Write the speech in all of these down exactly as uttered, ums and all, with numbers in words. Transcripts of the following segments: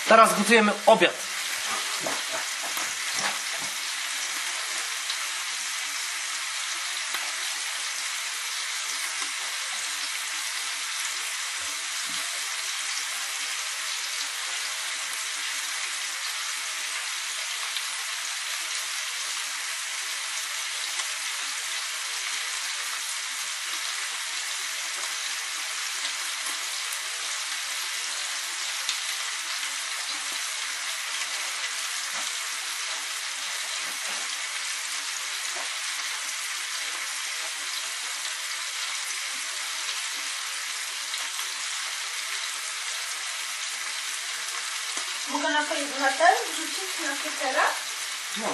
Teraz gotujemy obiad. Mogę na, na ten wrzucić na Twittera? No.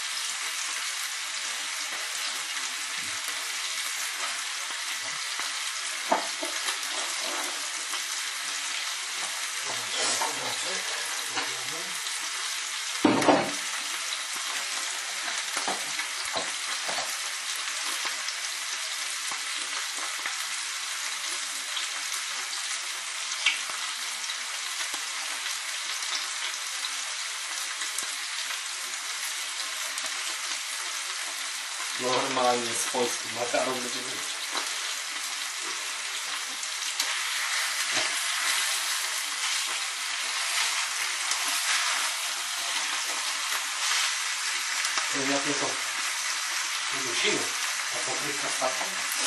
Normalnie swojski makaron będzie wyjść. Ja tylko wrzucimy, a papryka stawka.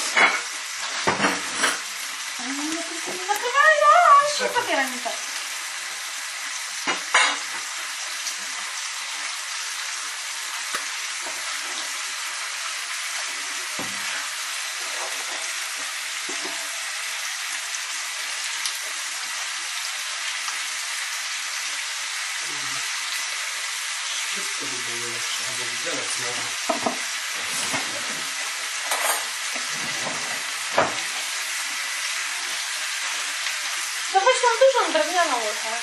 Nie zakrywają! Nie zabieraj mi tak. Wszystko by było lepsze, albo widelec może. No weź tam dużą drewnianą łychę.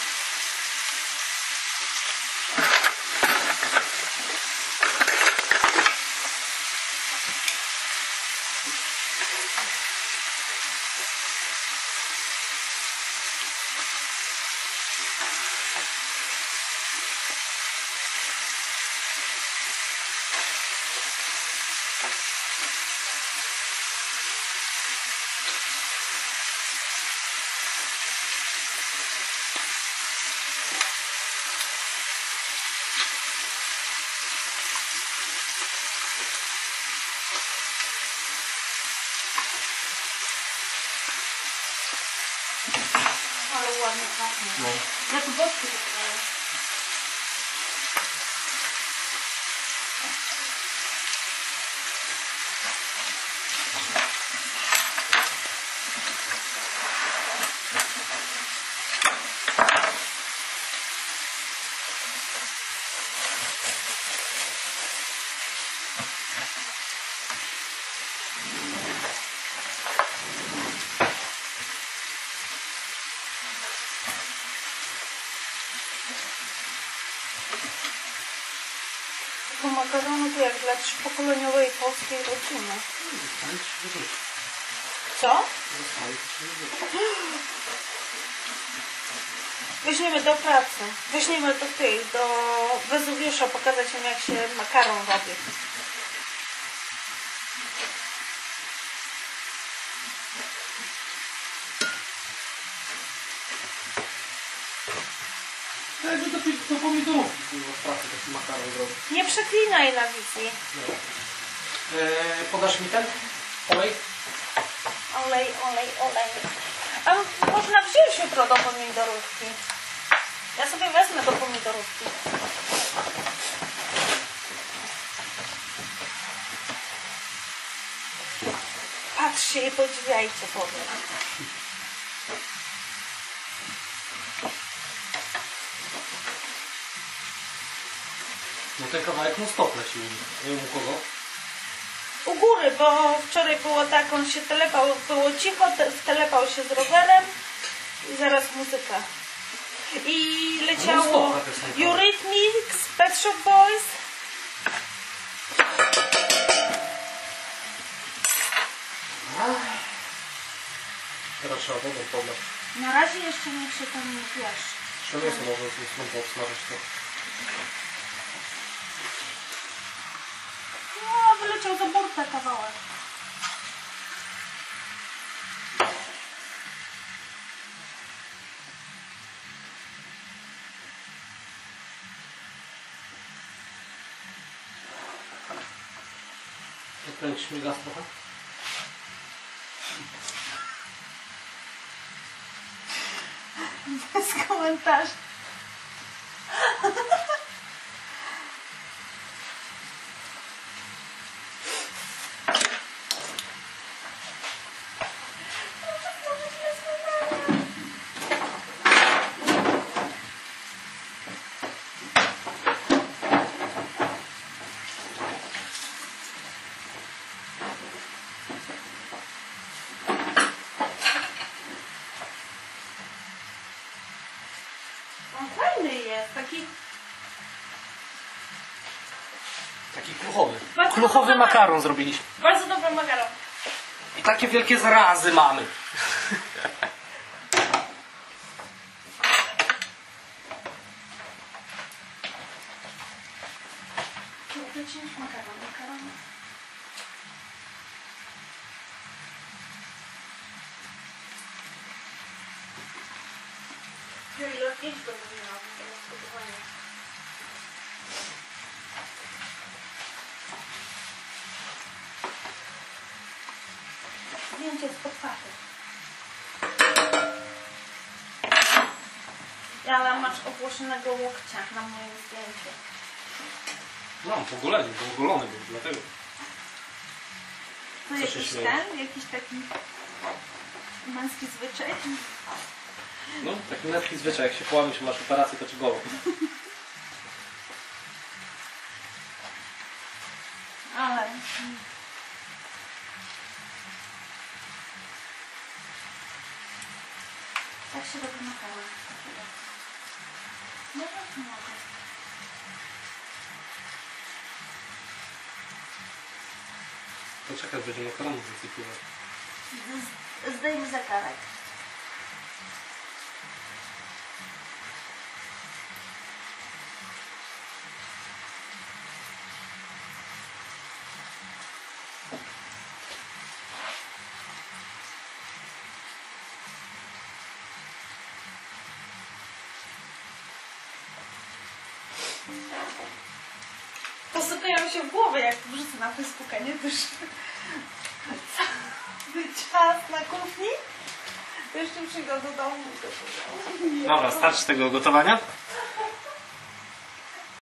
Ale ładnie pachnie. No. Ja tu boczki dostaję. To makaronu to jak dla trzypokoleniowej polskiej rodziny. Co? Weźmiemy do pracy. Weźmiemy do tej, do Wezuwiusza, pokazać im jak się makaron robi. Jakby do, do pomidorów w pracy taki makaron zrobić. Nie przeklinaj na wizji. Eee, podasz mi ten olej? Olej, olej, olej. A można wziąć jutro do pomidorówki. Ja sobie wezmę do pomidorówki. Patrzcie i podziwiajcie powiem. No ten kawałek no stop leci. Nie wiem u kogo. U góry, bo wczoraj było tak, on się telepał, było cicho, te, telepał się z rowerem i zaraz muzyka. I leciało Eurythmics, Pet Shop Boys. Teraz trzeba wodą podać. Na razie jeszcze niech się tam nie pieszczy. To mięso można z tą obsmażyć to. No, wyleciał za burtę kawałek. Zakręcisz mi gaz trochę? Bez komentarzy. On fajny jest, taki... Taki kluchowy. Bardzo Kluchowy dobry makaron zrobiliśmy. Bardzo dobry makaron. I takie wielkie zrazy mamy. Wyciąć makaron, makaron. Ja ile pięć do mówiłam, teraz spodziewanie. Zdjęcie z podpachy. Ale masz ogłoszonego łokcia na moim zdjęciu. Mam po goleniu, bo ogolony był, dlatego. To Co się jakiś śmieje? ten, jakiś taki męski zwyczaj. No, taki męski zwyczaj, jak się połamiesz, masz operację, to ci goło. Ale... Tak się robi makaron. No tak mogę. Poczekaj, będzie makaronu zasypywać. Z- Zdejmij zegarek. Posypają się w głowę, jak wrzucę na Facebooka, nie? Też cały czas na kuchni. To jeszcze przyjdę do domu. Dobra, starczy tego gotowania.